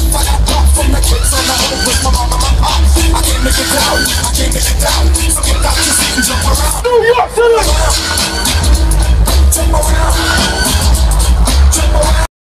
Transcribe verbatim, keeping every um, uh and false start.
fire pop from the kids on the hood with my mama and pop. I can't make it down, I can't make it down. So get out your seat and jump around. New York City!